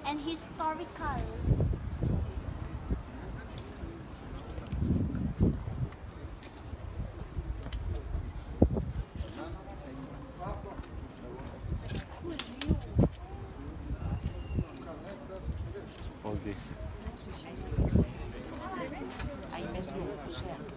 and historical. All this. Hay més llum, o sigui.